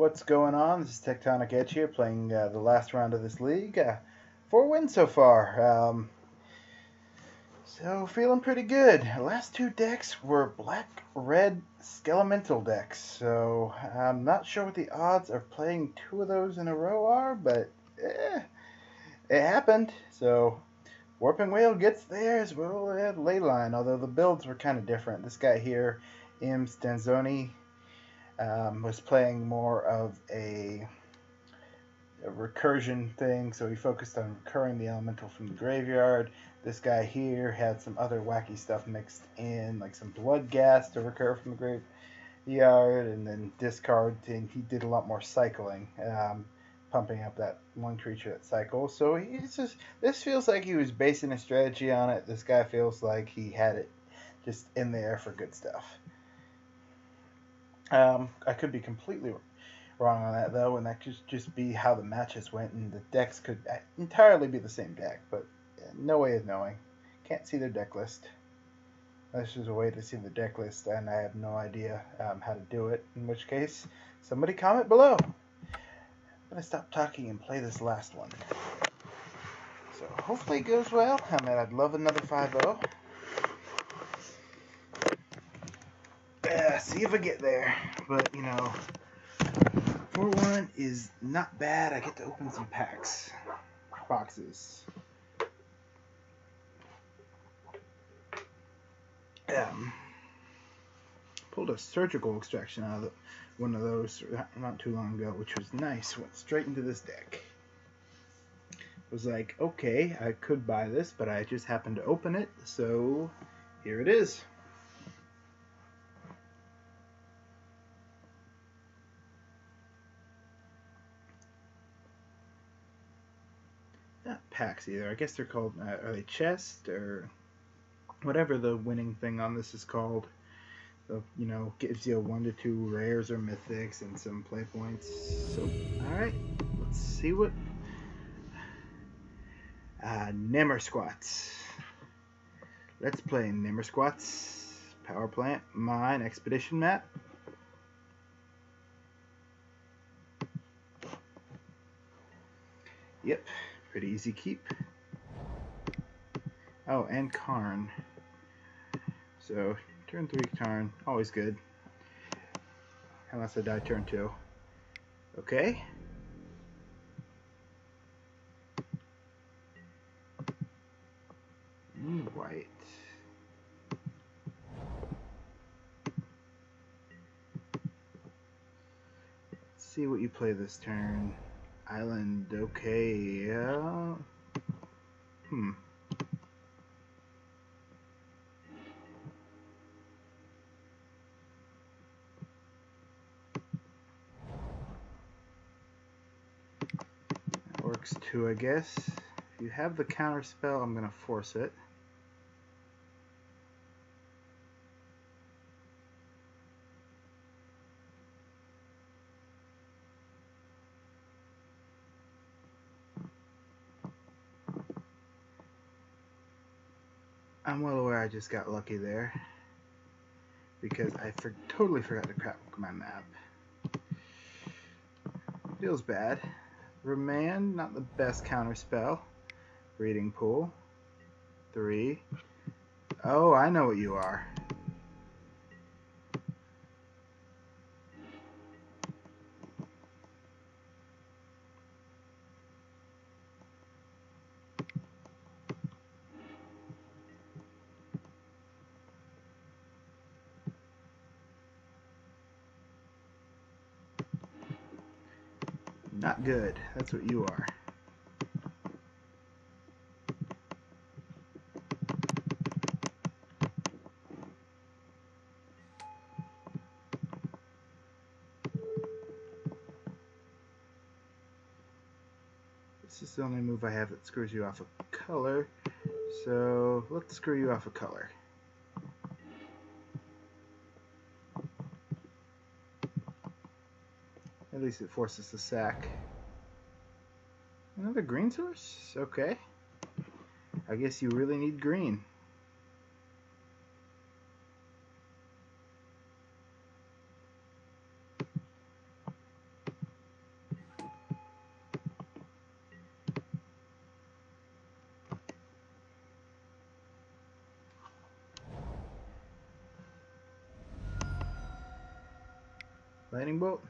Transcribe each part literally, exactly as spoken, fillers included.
What's going on? This is Tectonic Edge here, playing uh, the last round of this league. Uh, four wins so far. Um, so feeling pretty good. The last two decks were black-red skelemental decks. So I'm not sure what the odds of playing two of those in a row are, but eh, it happened. So Warping Whale gets theirs. Well, at Leyline, although the builds were kind of different. This guy here, M. Stanzoni, Um, was playing more of a, a recursion thing, so he focused on recurring the elemental from the graveyard. This guy here had some other wacky stuff mixed in, like some blood gas to recur from the graveyard, and then discard, and he did a lot more cycling, um, pumping up that one creature that cycles. So he's just, this feels like he was basing a strategy on it. This guy feels like he had it just in there for good stuff. Um, I could be completely wrong on that, though, and that could just be how the matches went, and the decks could entirely be the same deck, but no way of knowing. Can't see their deck list. This is a way to see the deck list, and I have no idea um, how to do it, in which case, somebody comment below. I'm going to stop talking and play this last one. So hopefully it goes well. I mean, I'd love another five oh. Yeah, see if I get there. But, you know, four one is not bad. I get to open some packs. Boxes. Um, pulled a surgical extraction out of the, one of those not too long ago, which was nice. Went straight into this deck. Was like, okay, I could buy this, but I just happened to open it, so here it is. Not packs either. I guess they're called, uh, are they chest or whatever the winning thing on this is called. So, you know, gives you one to two rares or mythics and some play points. So, alright, let's see what. Uh, Nimmer Squats. Let's play Nimmer Squats. Power Plant, Mine, Expedition Map. Yep. Pretty easy keep. Oh, and Karn. So, turn three Karn. Always good. Unless I die turn two. Okay. Mm, white. Let's see what you play this turn. Island, okay, yeah. Hmm. That works too, I guess. If you have the counter spell, I'm gonna force it. I'm well aware I just got lucky there because I for totally forgot to crack my map. Feels bad. Remand, not the best counter spell. Breeding pool. Three. Oh, I know what you are. Not good. That's what you are. This is the only move I have that screws you off of color. So let's screw you off of color. At least it forces the sack. Another green source? Okay. I guess you really need green. Lightning bolt.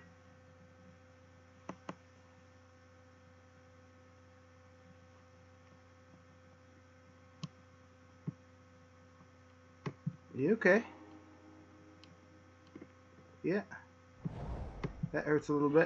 You okay? Yeah. That hurts a little bit.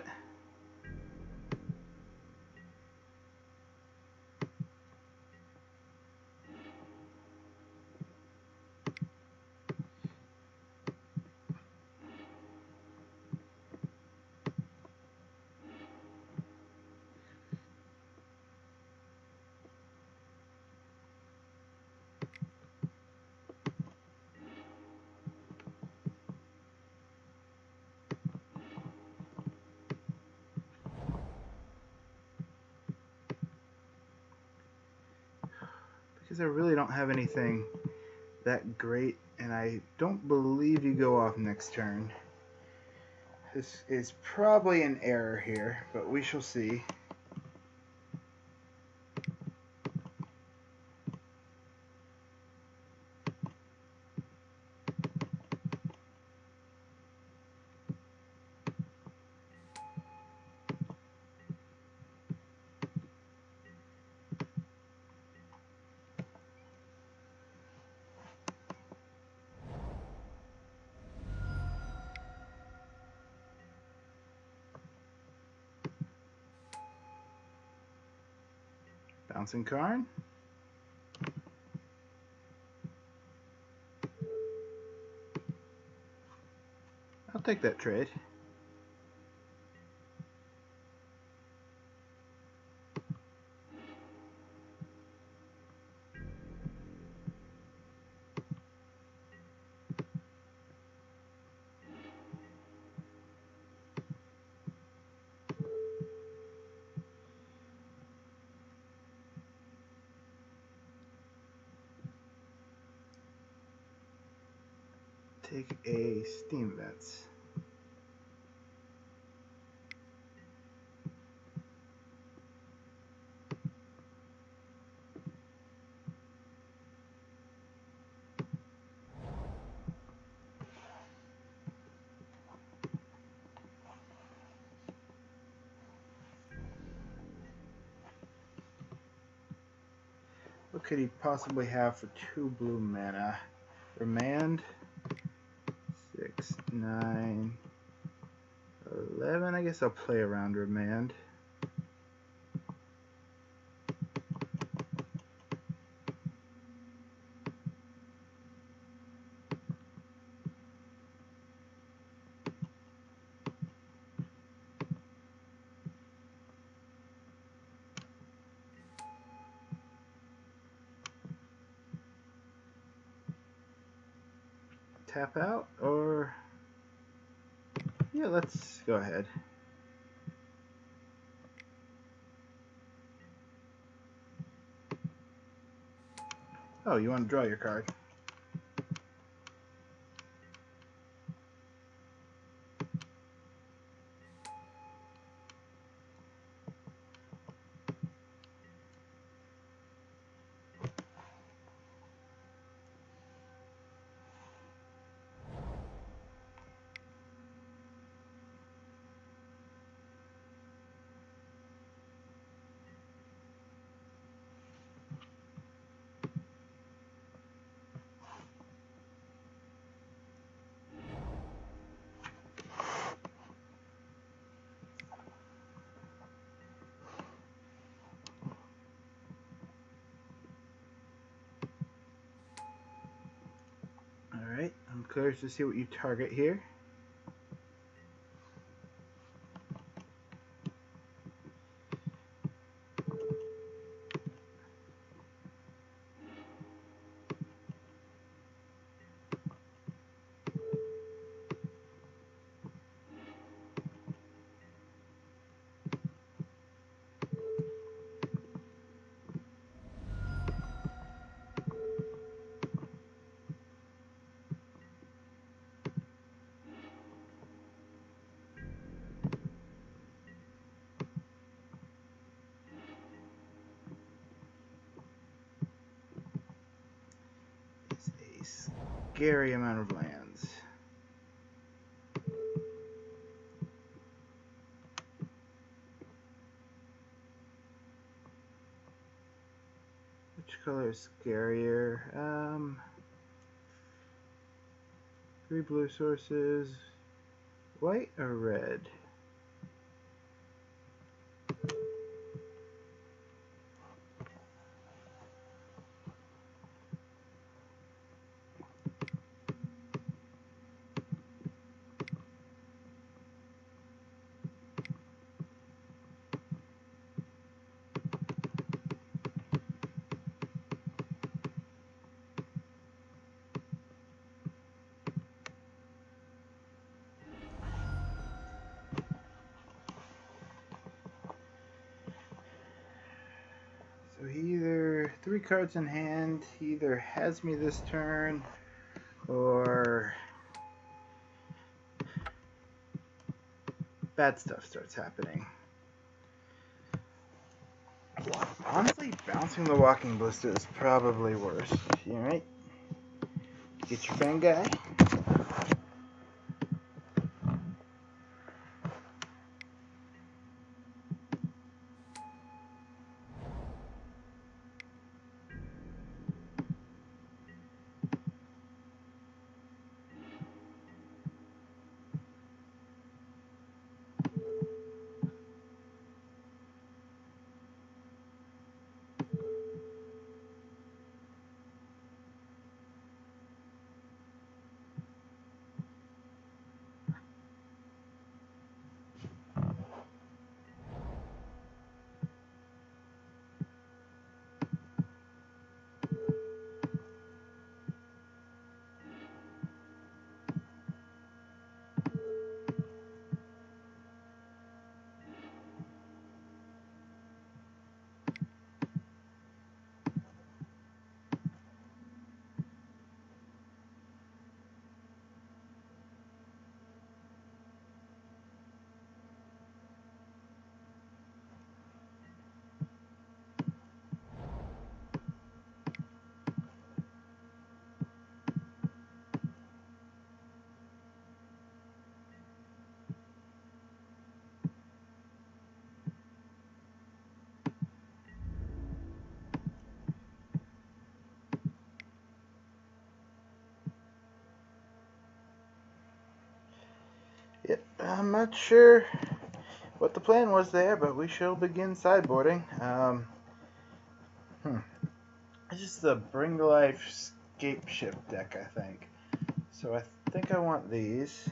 Because I really don't have anything that great, and I don't believe you go off next turn. This is probably an error here, but we shall see. Bouncing Karn. I'll take that trade. Take a Steam Vents. What could he possibly have for two blue mana? Remand. Six, nine, eleven. I guess I'll play around Remand. Tap out, or yeah, let's go ahead. Oh, you want to draw your card? Alright, I'm curious to see what you target here. Scary amount of lands. color is scarier? Um, three blue sources, white or red? So he either, three cards in hand, he either has me this turn, or bad stuff starts happening. Honestly, bouncing the walking ballista is probably worse. Alright, get your fan guy. Yep, I'm not sure what the plan was there, but we shall begin sideboarding. Um, hmm. It's just the Bring to Life Scapeshift deck, I think. So I think I want these.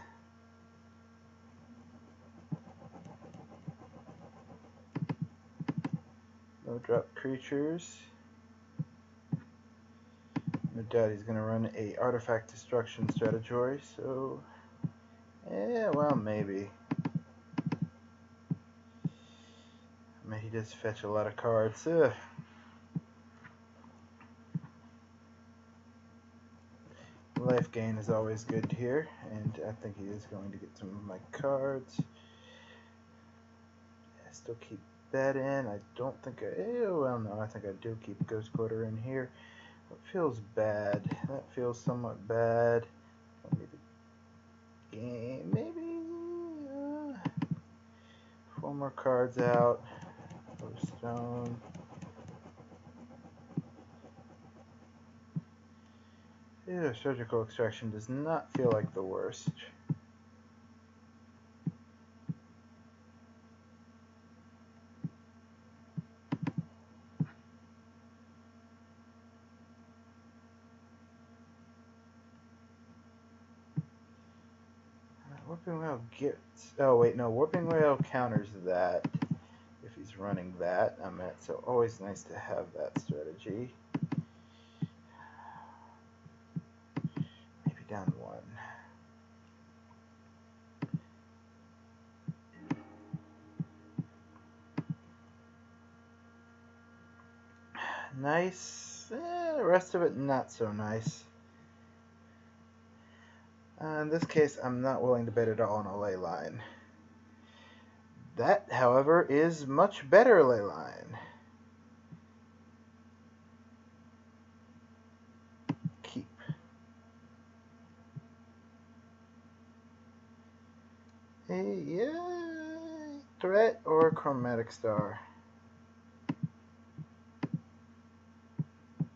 No drop creatures. No doubt he's going to run a artifact destruction strategy, so yeah, well, maybe. I mean, he does fetch a lot of cards. Ugh. Life gain is always good here, and I think he is going to get some of my cards. I still keep that in. I don't think I... Oh, well, no, I think I do keep Ghost Quarter in here. That feels bad. That feels somewhat bad. Maybe the game... Maybe... Uh, four more cards out. Stone. Ew, surgical extraction does not feel like the worst. Warping Whale gets... Oh, wait, no. Warping Whale counters that if he's running that. I meant, so always nice to have that strategy. Maybe down one. Nice. Eh, the rest of it, not so nice. Uh, in this case, I'm not willing to bet at all on a ley line. That, however, is much better ley line. Keep. Hey, yeah, threat or chromatic star.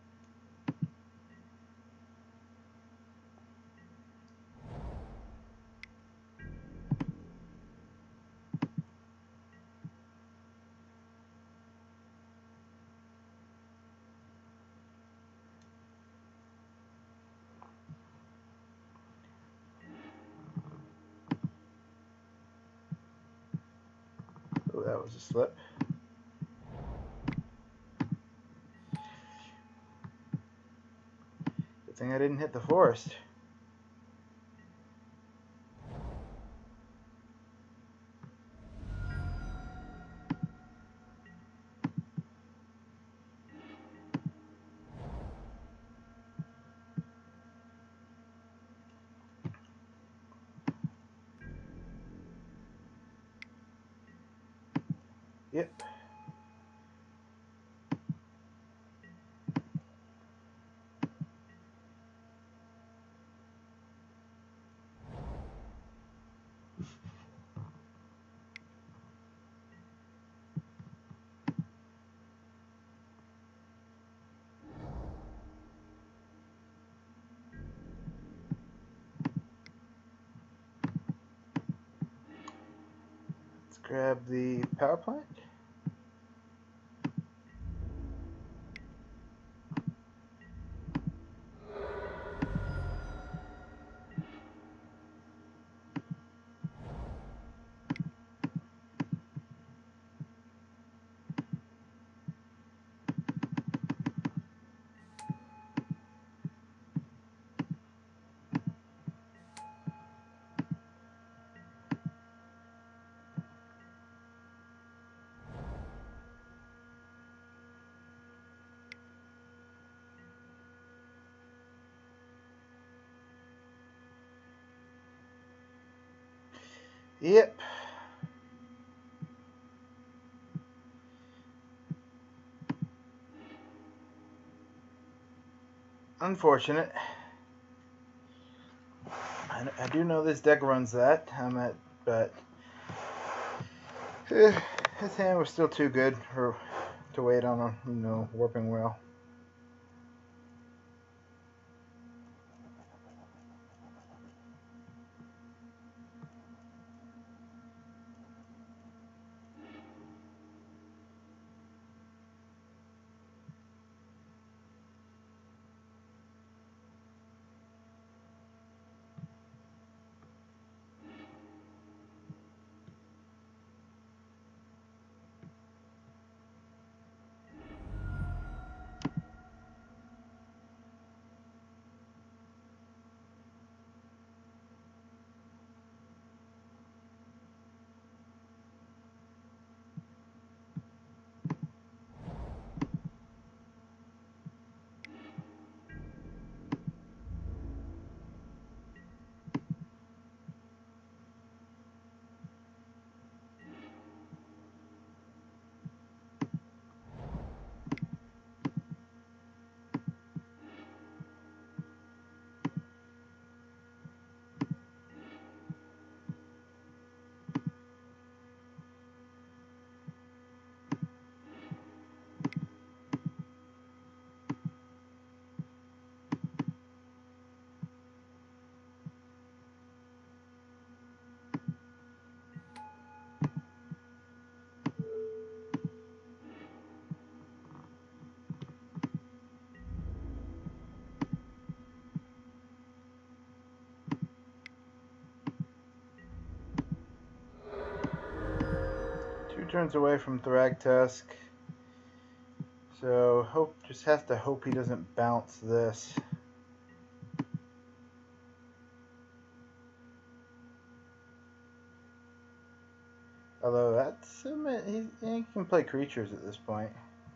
Oh, that was a slip. Good thing I didn't hit the forest. Yep. Let's grab the power plant. Yep. Unfortunate. I, I do know this deck runs that, I'm at, but eh, his hand was still too good for to wait on a, you know, warping well. Two turns away from Thragtusk. So hope just has to hope he doesn't bounce this. Although that's he, he can play creatures at this point.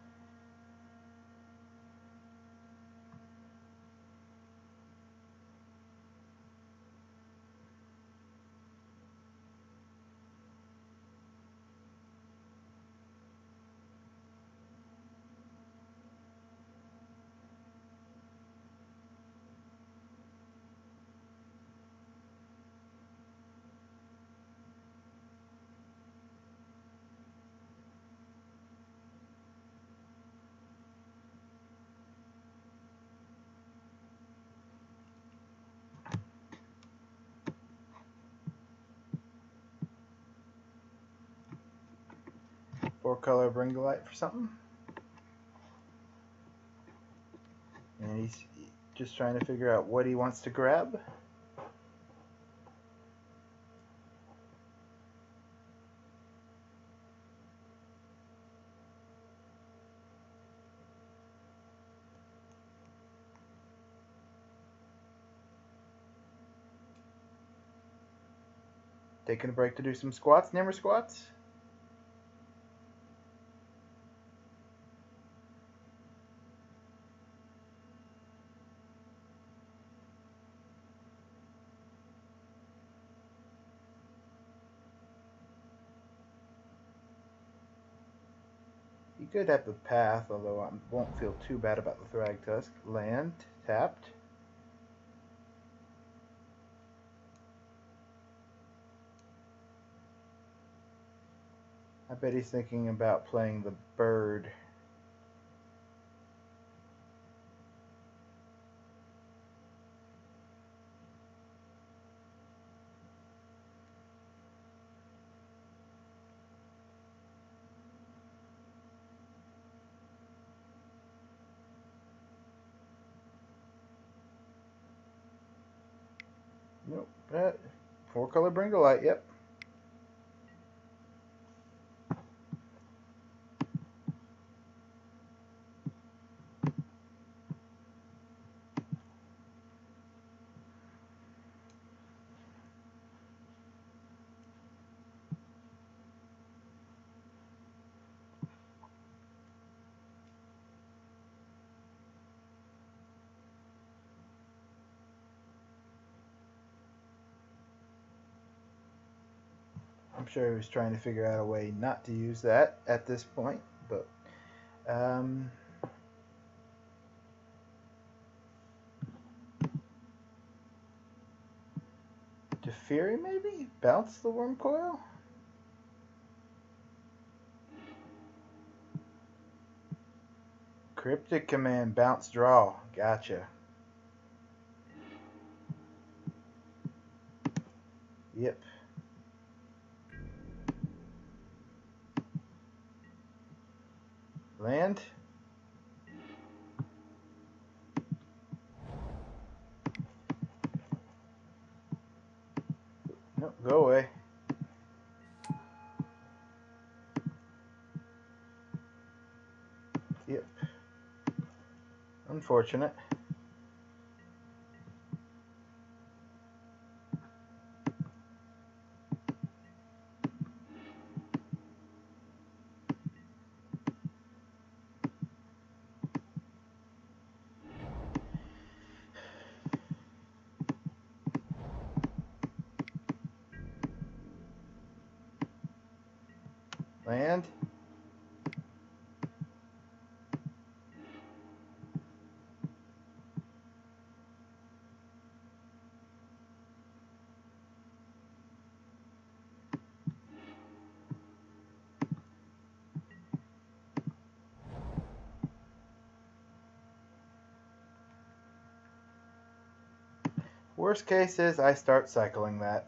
Four color Bring to Light for something. And he's just trying to figure out what he wants to grab. Taking a break to do some squats, Nimmer squats. You could have the path, although I won't feel too bad about the Thragtusk. Land, tapped. I bet he's thinking about playing the bird. Nope. Uh, four color bring to light, yep. I'm sure he was trying to figure out a way not to use that at this point, but um, Deferi maybe? Bounce the worm coil? Cryptic command, bounce draw. Gotcha. Yep. Land. Nope, go away. Yep. Unfortunate. Land. Worst case is I start cycling that.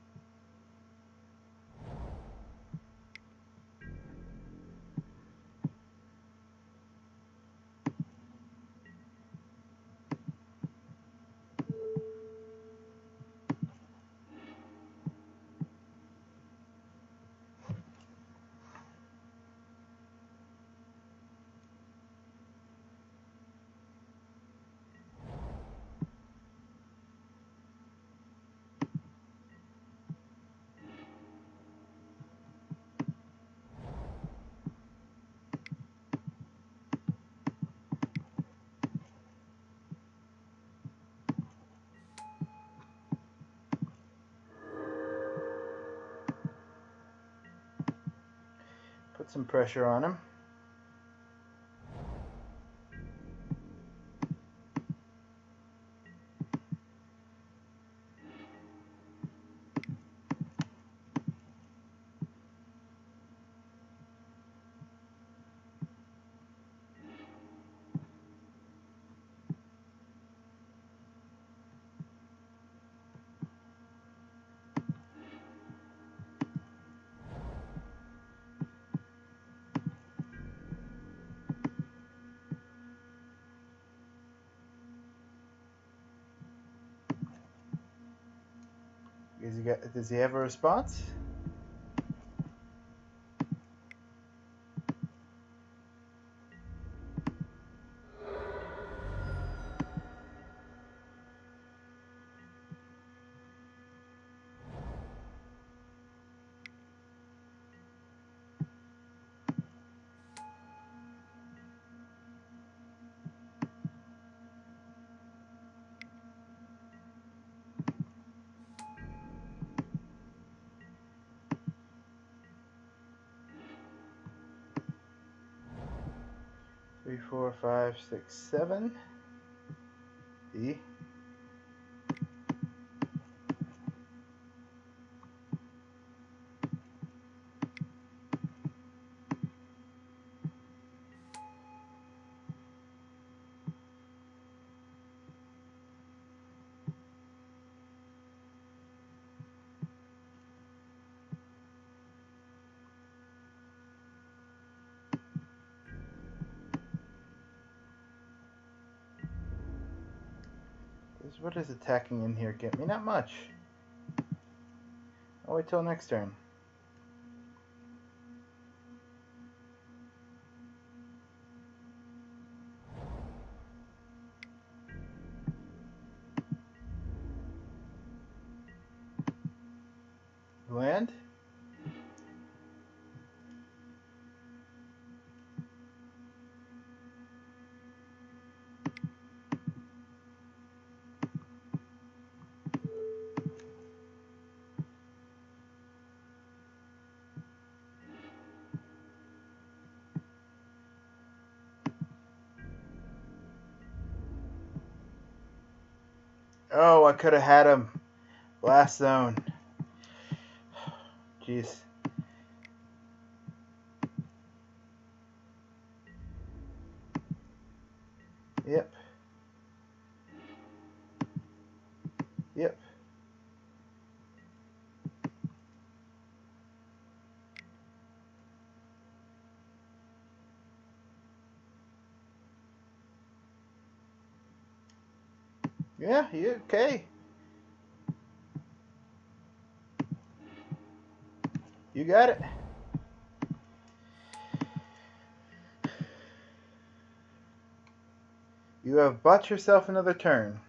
Put some pressure on him. Does he, get, does he have a response? Three, four, five, six, seven. E. What is attacking in here get me? Not much. I'll wait till next turn. Land. Oh, I could have had him. Blast zone. Jeez. Yep. Yep. Yeah, you okay? You got it. You have bought yourself another turn.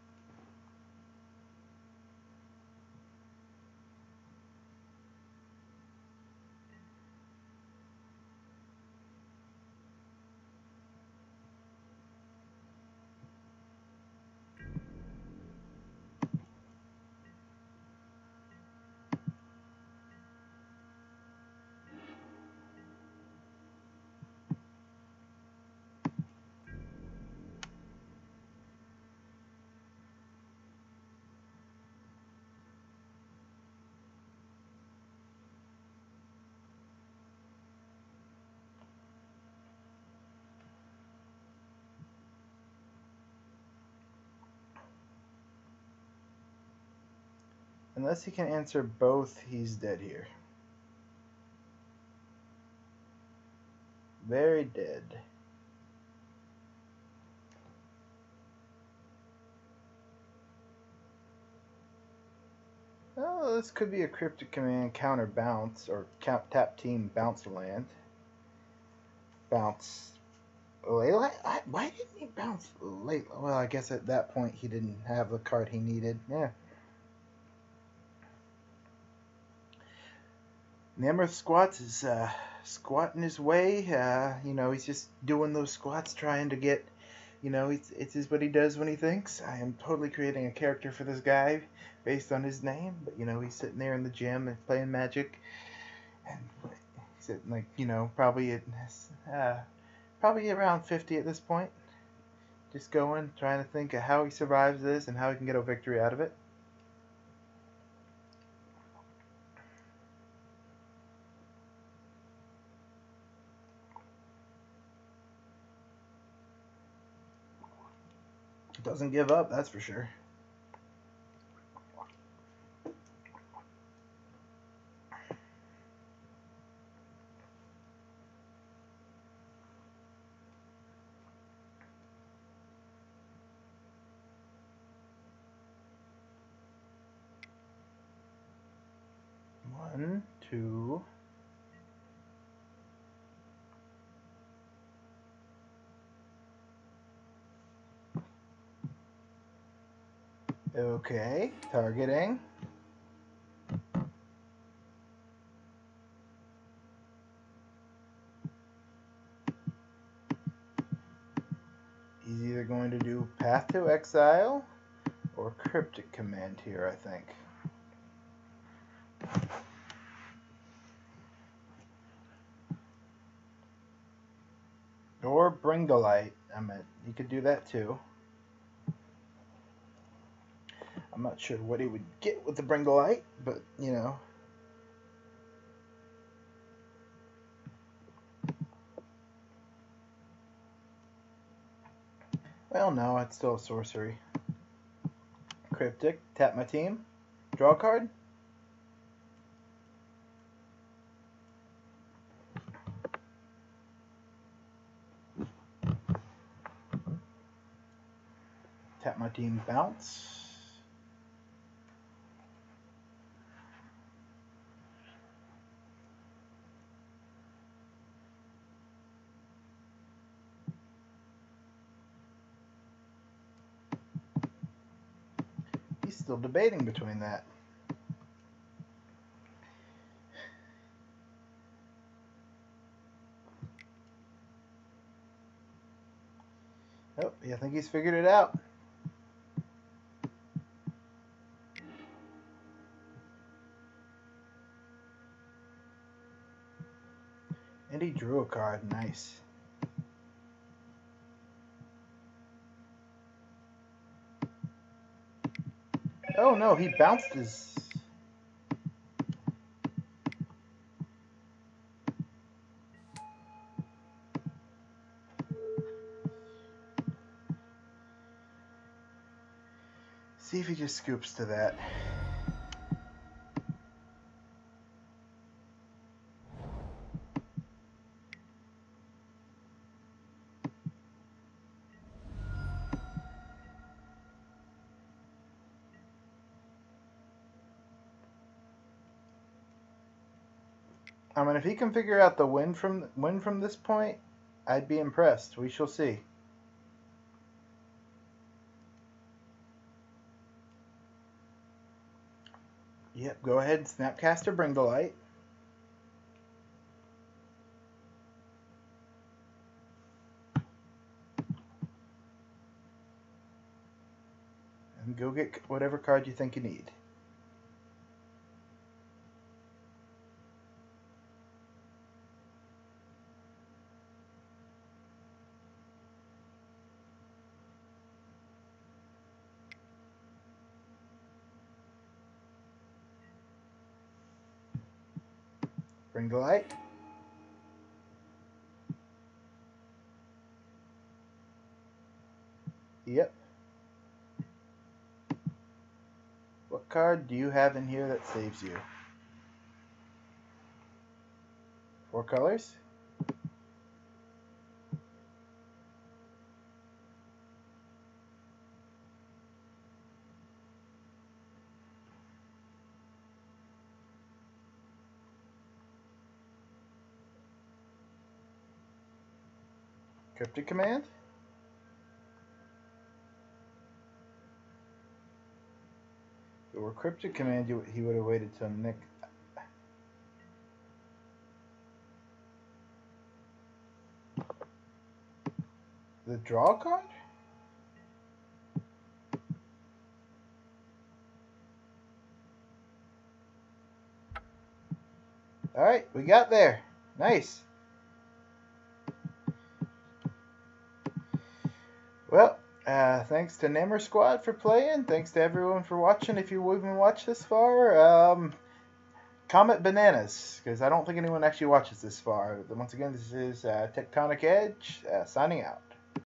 Unless he can answer both, he's dead here. Very dead. Oh, this could be a cryptic command counter bounce or count, tap team bounce land. Bounce. Layla? Why didn't he bounce Layla? Well, I guess at that point he didn't have the card he needed. Yeah. Nemrith squats is uh, squatting his way. Uh, you know, he's just doing those squats, trying to get. You know, it's it's just what he does when he thinks. I am totally creating a character for this guy based on his name, but you know, he's sitting there in the gym and playing Magic, and he's at, like, you know, probably at uh, probably around fifty at this point. Just going, trying to think of how he survives this and how he can get a victory out of it. Doesn't give up, that's for sure. One, two. Okay, targeting. He's either going to do Path to Exile or Cryptic Command here, I think. Or Bringolite. I mean, you could do that too. I'm not sure what he would get with the Bringolite, but you know. Well, no, it's still a sorcery. Cryptic. Tap my team. Draw a card. Tap my team. Bounce. He's still debating between that. Oh, I think he's figured it out. And he drew a card. Nice. Oh no, he bounced his... See if he just scoops to that. I mean, if he can figure out the win from win from this point, I'd be impressed. We shall see. Yep, go ahead, Snapcaster, bring the light. And go get whatever card you think you need. Bring the light. Yep. What card do you have in here that saves you? Four colors? Cryptic command? If it were cryptic command, you, he would have waited till Nick. The draw card? Alright, we got there. Nice. Well, uh, thanks to Nimmer Squad for playing. Thanks to everyone for watching. If you've even watched this far, um, comment bananas, because I don't think anyone actually watches this far. Once again, this is uh, Tectonic Edge, uh, signing out.